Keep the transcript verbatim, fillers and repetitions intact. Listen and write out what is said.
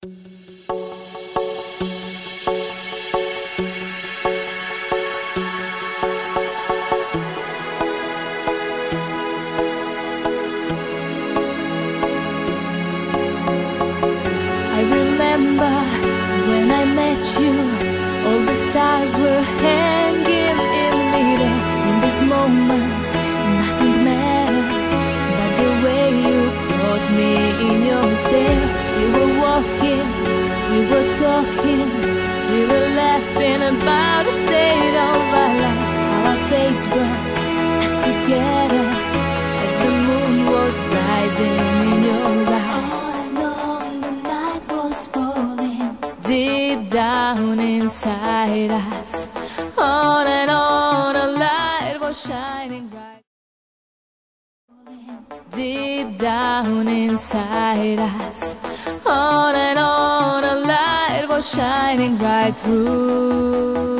remember when I met you, all the stars were hanging in midair. In these moments, nothing mattered but the way you caught me in your stare. We were walking, we were talking, we were laughing about the state of our lives, how our fates brought us together as the moon was rising in your eyes. Deep down inside us, on and on, a light was shining bright. Deep down inside us, on and on, a light was shining bright through.